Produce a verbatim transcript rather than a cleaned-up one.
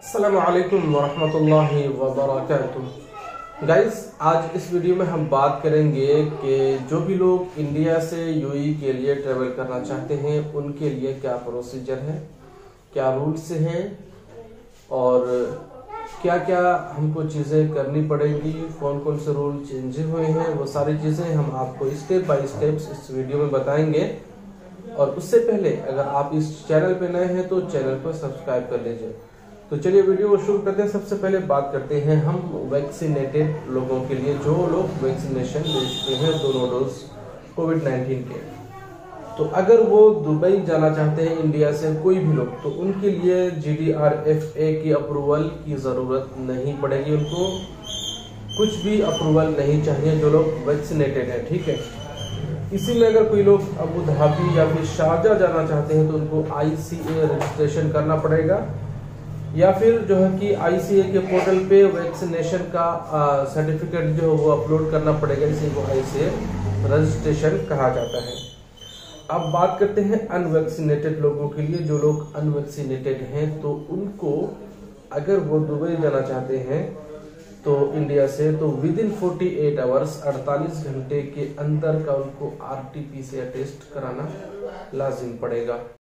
अस्सलामु अलैकुम वरहमतुल्लाहि वबरकातुह। गाइस, आज इस वीडियो में हम बात करेंगे कि जो भी लोग इंडिया से यूएई के लिए ट्रेवल करना चाहते हैं उनके लिए क्या प्रोसीजर है, क्या रूल्स हैं और क्या क्या हमको चीज़ें करनी पड़ेंगी, कौन कौन से रूल चेंज हुए हैं, वो सारी चीज़ें हम आपको स्टेप बाय स्टेप इस वीडियो में बताएंगे। और उससे पहले अगर आप इस चैनल पे नए हैं तो चैनल को सब्सक्राइब कर लीजिए। तो चलिए वीडियो को शुरू करते हैं। सबसे पहले बात करते हैं हम वैक्सीनेटेड लोगों के लिए, जो लोग वैक्सीनेशन ले चुके हैं दोनों डोज कोविड नाइन्टीन के। तो अगर वो दुबई जाना चाहते हैं इंडिया से कोई भी लोग, तो उनके लिए G D R F A की अप्रूवल की ज़रूरत नहीं पड़ेगी। उनको कुछ भी अप्रूवल नहीं चाहिए जो लोग वैक्सीनेटेड हैं, ठीक है। इसी में अगर कोई लोग अबू धाबी या फिर शारजा जाना चाहते हैं तो उनको आई सी ए रजिस्ट्रेशन करना पड़ेगा, या फिर जो है कि आई सी ए के पोर्टल पे वैक्सीनेशन का सर्टिफिकेट जो है वो अपलोड करना पड़ेगा। इसी को आई सी ए रजिस्ट्रेशन कहा जाता है। अब बात करते हैं अनवैक्सीनेटेड लोगों के लिए। जो लोग अनवैक्सीनेटेड हैं तो उनको अगर वो दुबई जाना चाहते हैं तो इंडिया से, तो within forty eight hours अड़तालीस घंटे के अंदर का उनको R T P C R test कराना लाजिम पड़ेगा।